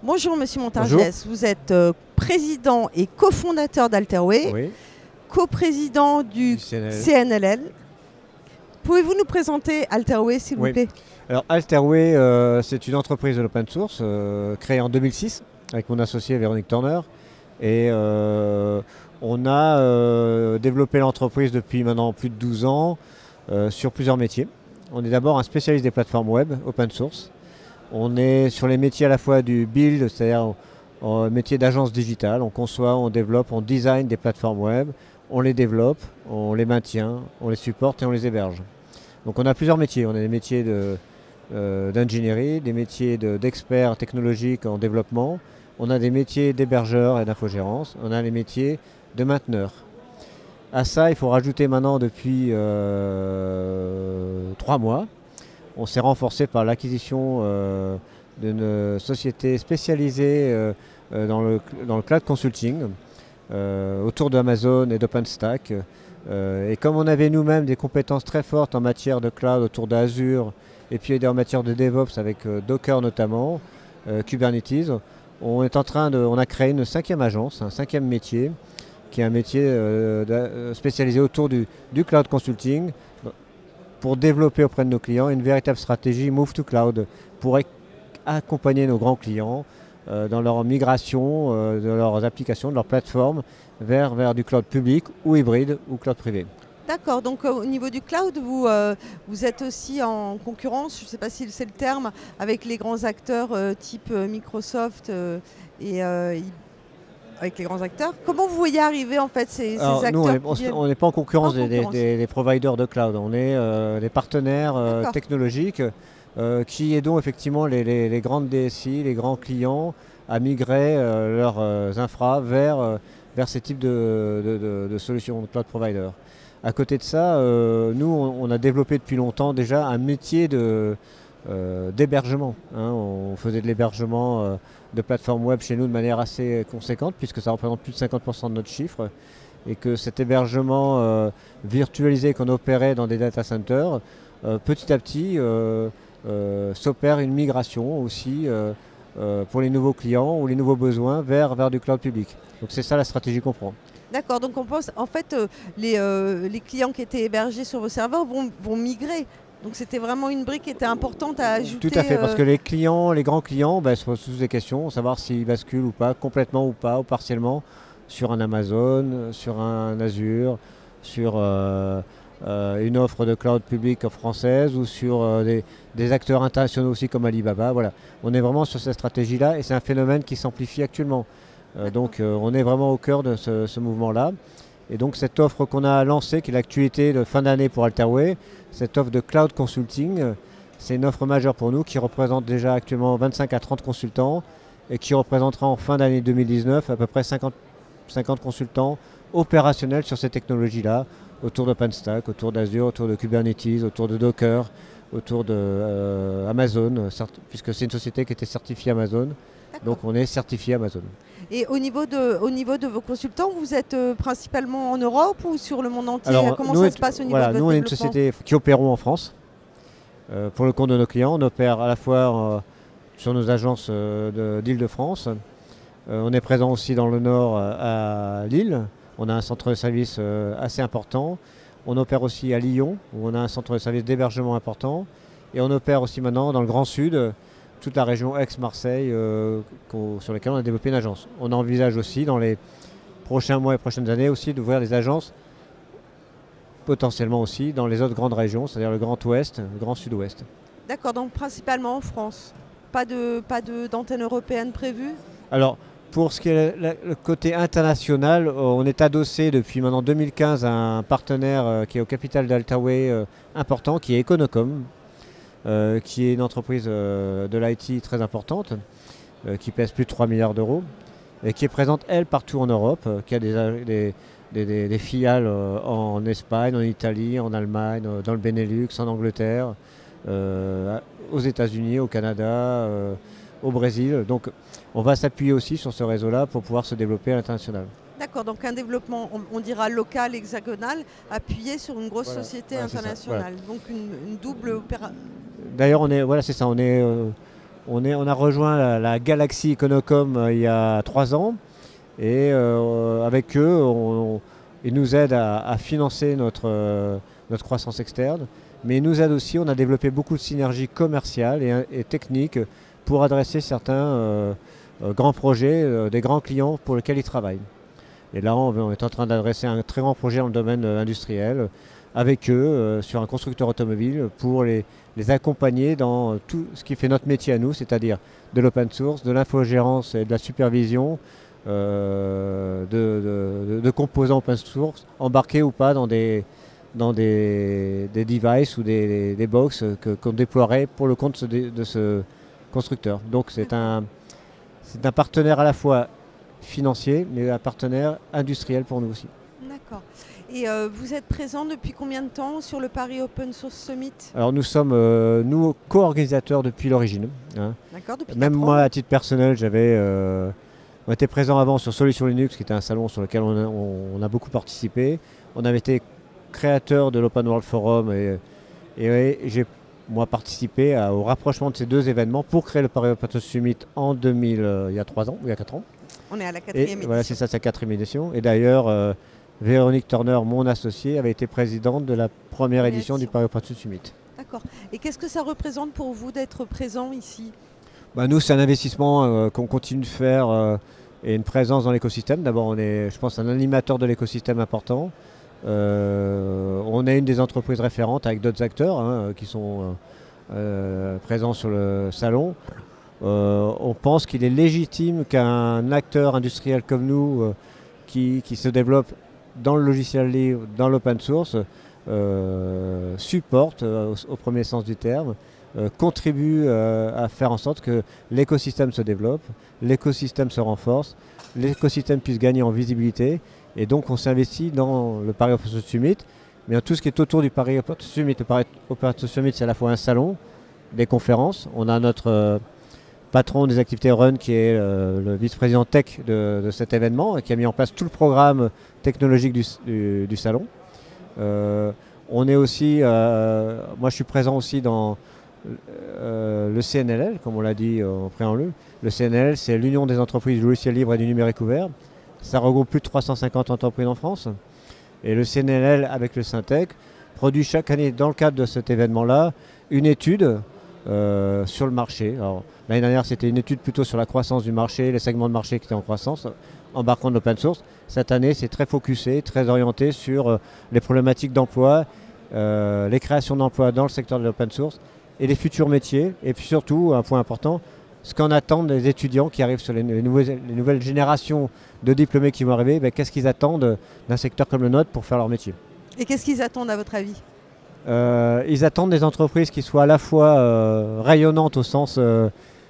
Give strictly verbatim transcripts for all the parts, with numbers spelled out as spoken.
Bonjour Monsieur Montargès, Bonjour. vous êtes euh, président et cofondateur d'Alterway, Oui, coprésident du du C N L L. C N L L. Pouvez-vous nous présenter Alterway s'il vous Oui. plaît? Alors Alterway, euh, c'est une entreprise de l'open source euh, créée en deux mille six avec mon associé Véronique Turner. Et euh, on a euh, développé l'entreprise depuis maintenant plus de douze ans euh, sur plusieurs métiers. On est d'abord un spécialiste des plateformes web open source. On est sur les métiers à la fois du build, c'est-à-dire en métier d'agence digitale. On conçoit, on développe, on design des plateformes web, on les développe, on les maintient, on les supporte et on les héberge. Donc on a plusieurs métiers. On a des métiers de, euh, d'ingénierie, des métiers de, d'experts technologiques en développement. On a des métiers d'hébergeurs et d'infogérance. On a les métiers de mainteneurs. À ça, il faut rajouter maintenant depuis euh, trois mois. On s'est renforcé par l'acquisition euh, d'une société spécialisée euh, euh, dans, le, dans le cloud consulting euh, autour d'Amazon et d'OpenStack. Euh, et comme on avait nous-mêmes des compétences très fortes en matière de cloud autour d'Azure et puis en matière de DevOps avec euh, Docker notamment, euh, Kubernetes, on est en train de, on a créé une cinquième agence, un cinquième métier, qui est un métier euh, spécialisé autour du, du cloud consulting, pour développer auprès de nos clients une véritable stratégie Move to Cloud, pour accompagner nos grands clients euh, dans leur migration euh, de leurs applications, de leurs plateformes, vers, vers du cloud public ou hybride ou cloud privé. D'accord, donc euh, au niveau du cloud, vous, euh, vous êtes aussi en concurrence, je ne sais pas si c'est le terme, avec les grands acteurs euh, type euh, Microsoft euh, et euh, avec les grands acteurs. Comment vous voyez arriver en fait ces, Alors, ces acteurs? Nous, on n'est pas en concurrence, pas en des, concurrence. Des, des providers de cloud. On est euh, des partenaires euh, technologiques euh, qui aidons effectivement les, les, les grandes D S I, les grands clients à migrer euh, leurs euh, infras vers, euh, vers ces types de, de, de, de solutions de cloud provider. À côté de ça, euh, nous, on, on a développé depuis longtemps déjà un métier de, euh, d'hébergement. Hein. On faisait de l'hébergement euh, de plateformes web chez nous de manière assez conséquente, puisque ça représente plus de cinquante pour cent de notre chiffre, et que cet hébergement euh, virtualisé qu'on opérait dans des data centers, euh, petit à petit euh, euh, s'opère une migration aussi euh, euh, pour les nouveaux clients ou les nouveaux besoins vers, vers du cloud public. Donc c'est ça la stratégie qu'on prend. D'accord, donc on pense, en fait, euh, les, euh, les clients qui étaient hébergés sur vos serveurs vont, vont migrer. Donc c'était vraiment une brique qui était importante à ajouter. Tout à fait, euh... parce que les clients, les grands clients, ben, se posent tous des questions, savoir s'ils basculent ou pas, complètement ou pas, ou partiellement, sur un Amazon, sur un Azure, sur euh, euh, une offre de cloud public française ou sur euh, des, des acteurs internationaux aussi comme Alibaba. Voilà. On est vraiment sur cette stratégie-là et c'est un phénomène qui s'amplifie actuellement. Euh, donc euh, on est vraiment au cœur de ce, ce mouvement-là. Et donc cette offre qu'on a lancée, qui est l'actualité de fin d'année pour Alterway, cette offre de cloud consulting, c'est une offre majeure pour nous qui représente déjà actuellement vingt-cinq à trente consultants et qui représentera en fin d'année deux mille dix-neuf à peu près cinquante, cinquante consultants opérationnels sur ces technologies-là, autour d'OpenStack, autour d'Azure, autour de Kubernetes, autour de Docker, autour de euh, Amazon, puisque c'est une société qui était certifiée Amazon. Donc on est certifié Amazon. Et au niveau de, au niveau de vos consultants, vous êtes euh, principalement en Europe ou sur le monde entier? Alors, comment nous ça est, se passe au niveau voilà, de votre nous, on est une développement? société qui opérons en France. Euh, pour le compte de nos clients, on opère à la fois euh, sur nos agences euh, d'Île-de-France. Euh, on est présent aussi dans le nord euh, à Lille. On a un centre de service euh, assez important. On opère aussi à Lyon, où on a un centre de service d'hébergement important. Et on opère aussi maintenant dans le Grand Sud, toute la région Aix-Marseille euh, sur laquelle on a développé une agence. On envisage aussi dans les prochains mois et prochaines années aussi d'ouvrir des agences potentiellement aussi dans les autres grandes régions, c'est-à-dire le Grand Ouest, le Grand Sud-Ouest. D'accord, donc principalement en France. Pas de, pas de, d'antenne européenne prévue? Alors, pour ce qui est le, le côté international, on est adossé depuis maintenant deux mille quinze à un partenaire euh, qui est au capital d'Alterway euh, important, qui est Econocom. Euh, qui est une entreprise euh, de l'I T très importante, euh, qui pèse plus de trois milliards d'euros, et qui est présente, elle, partout en Europe, euh, qui a des, des, des, des filiales euh, en Espagne, en Italie, en Allemagne, euh, dans le Benelux, en Angleterre, euh, aux États-Unis, au Canada, euh, au Brésil. Donc on va s'appuyer aussi sur ce réseau-là pour pouvoir se développer à l'international. D'accord, donc un développement, on, on dira local, hexagonal, appuyé sur une grosse voilà. société voilà, internationale. Voilà. Donc une, une double opération. D'ailleurs, on est, voilà, c'est ça, on est, euh, On, est, on a rejoint la, la Galaxy Econocom euh, il y a trois ans et euh, avec eux, on, on, ils nous aident à, à financer notre, euh, notre croissance externe, mais ils nous aident aussi, on a développé beaucoup de synergies commerciales et, et techniques pour adresser certains euh, euh, grands projets, euh, des grands clients pour lesquels ils travaillent. Et là, on, on est en train d'adresser un très grand projet dans le domaine euh, industriel avec eux euh, sur un constructeur automobile pour les, les accompagner dans tout ce qui fait notre métier à nous, c'est-à-dire de l'open source, de l'infogérance et de la supervision euh, de, de, de composants open source, embarqués ou pas dans des, dans des, des devices ou des, des box que, qu'on déploierait pour le compte de, de ce constructeur. Donc c'est un, c'est un partenaire à la fois financier, mais un partenaire industriel pour nous aussi. D'accord. Et euh, vous êtes présent depuis combien de temps sur le Paris Open Source Summit? Alors nous sommes, euh, nous, co-organisateurs depuis l'origine. Hein. D'accord, depuis Même moi, ans. à titre personnel, j'avais, euh, on était présent avant sur Solutions Linux, qui était un salon sur lequel on a, on, on a beaucoup participé. On avait été créateur de l'Open World Forum et, et, et j'ai moi participé à, au rapprochement de ces deux événements pour créer le Paris Open Source Summit en deux mille, euh, il y a trois ans, il y a quatre ans. On est à la quatrième édition. Voilà, c'est ça, c'est la quatrième édition. Et d'ailleurs, euh, Véronique Turner, mon associée, avait été présidente de la première édition, édition du Paris Open Source Summit. D'accord. Et qu'est-ce que ça représente pour vous d'être présent ici? Bah, nous, c'est un investissement euh, qu'on continue de faire euh, et une présence dans l'écosystème. D'abord, on est, je pense, un animateur de l'écosystème important. Euh, on est une des entreprises référentes avec d'autres acteurs hein, qui sont euh, présents sur le salon. Euh, on pense qu'il est légitime qu'un acteur industriel comme nous, euh, qui, qui se développe dans le logiciel libre, dans l'open source, euh, supporte, euh, au, au premier sens du terme, euh, contribue euh, à faire en sorte que l'écosystème se développe, l'écosystème se renforce, l'écosystème puisse gagner en visibilité. Et donc on s'investit dans le Paris Open Source Summit, mais tout ce qui est autour du Paris Open Source Summit. Le Paris Open Source Summit, c'est à la fois un salon, des conférences. On a notre euh, patron des activités Run qui est euh, le vice-président tech de, de cet événement et qui a mis en place tout le programme technologique du, du, du salon. Euh, on est aussi, euh, moi je suis présent aussi dans euh, le C N L L, comme on l'a dit en préambule. Le C N L L, c'est l'Union des entreprises du logiciel libre et du numérique ouvert. Ça regroupe plus de trois cent cinquante entreprises en France. Et le C N L L, avec le Syntec, produit chaque année, dans le cadre de cet événement-là, une étude euh, sur le marché. L'année dernière, c'était une étude plutôt sur la croissance du marché, les segments de marché qui étaient en croissance, embarquant de l'open source. Cette année, c'est très focusé, très orienté sur euh, les problématiques d'emploi, euh, les créations d'emplois dans le secteur de l'open source et les futurs métiers. Et puis surtout, un point important, ce qu'en attendent les étudiants qui arrivent sur les, les, nouvelles, les nouvelles générations de diplômés qui vont arriver, ben, qu'est-ce qu'ils attendent d'un secteur comme le nôtre pour faire leur métier. Et qu'est-ce qu'ils attendent à votre avis? euh, Ils attendent des entreprises qui soient à la fois euh, rayonnantes au sens euh,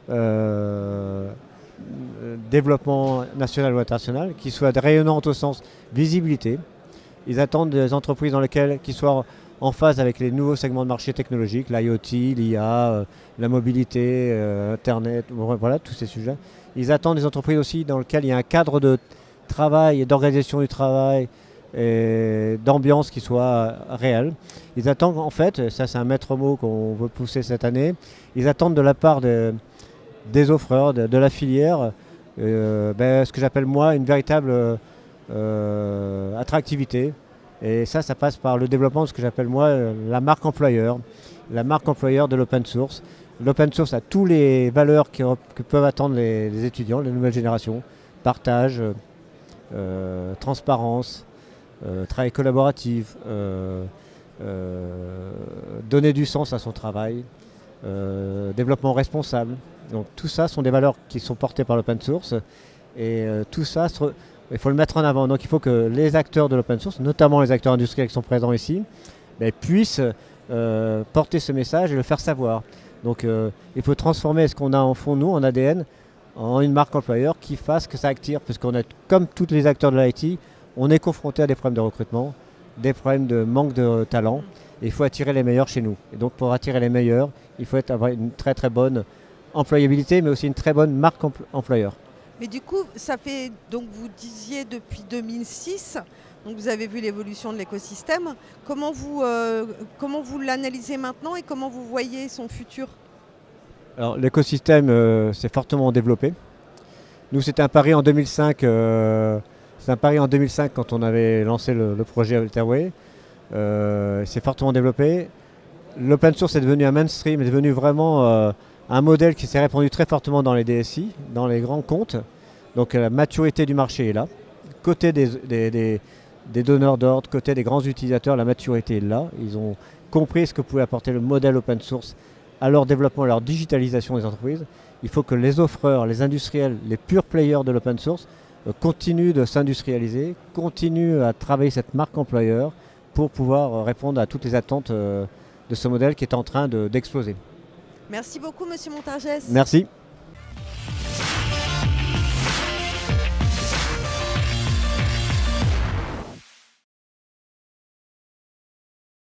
euh, développement national ou international, qui soient rayonnantes au sens visibilité. Ils attendent des entreprises dans lesquelles qui soient en phase avec les nouveaux segments de marché technologiques, l'I O T, l'I A, euh, la mobilité, euh, Internet, voilà, tous ces sujets. Ils attendent des entreprises aussi dans lesquelles il y a un cadre de travail et d'organisation du travail et d'ambiance qui soit réel. Ils attendent en fait, ça c'est un maître mot qu'on veut pousser cette année, ils attendent de la part de, des offreurs, de, de la filière, euh, ben, ce que j'appelle moi une véritable euh, attractivité. Et ça, ça passe par le développement de ce que j'appelle moi la marque employeur, la marque employeur de l'open source. L'open source a toutes les valeurs qui, que peuvent attendre les, les étudiants, les nouvelles générations. Partage, euh, transparence, euh, travail collaboratif, euh, euh, donner du sens à son travail, euh, développement responsable. Donc tout ça sont des valeurs qui sont portées par l'open source. Et euh, tout ça, il faut le mettre en avant. Donc il faut que les acteurs de l'open source, notamment les acteurs industriels qui sont présents ici, ben, puissent euh, porter ce message et le faire savoir. Donc euh, il faut transformer ce qu'on a en fond, nous, en A D N, en une marque employeur qui fasse que ça attire. Parce qu'on est, comme tous les acteurs de l'I T, on est confronté à des problèmes de recrutement, des problèmes de manque de talent. Et il faut attirer les meilleurs chez nous. Et donc pour attirer les meilleurs, il faut être, avoir une très très bonne employabilité, mais aussi une très bonne marque empl- employeur. Mais du coup, ça fait, donc vous disiez depuis deux mille six, donc vous avez vu l'évolution de l'écosystème. Comment vous, euh, comment vous l'analysez maintenant et comment vous voyez son futur? Alors l'écosystème euh, s'est fortement développé. Nous, c'était un pari en deux mille cinq. Euh, c'est un pari en deux mille cinq quand on avait lancé le, le projet Alterway. Euh, c'est fortement développé. L'open source est devenu un mainstream, est devenu vraiment euh, un modèle qui s'est répandu très fortement dans les D S I, dans les grands comptes. Donc la maturité du marché est là. Côté des, des, des, des donneurs d'ordre, côté des grands utilisateurs, la maturité est là. Ils ont compris ce que pouvait apporter le modèle open source à leur développement, à leur digitalisation des entreprises. Il faut que les offreurs, les industriels, les pure players de l'open source euh, continuent de s'industrialiser, continuent à travailler cette marque employeur pour pouvoir euh, répondre à toutes les attentes euh, de ce modèle qui est en train de, d'exploser. Merci beaucoup, Monsieur Montargès. Merci.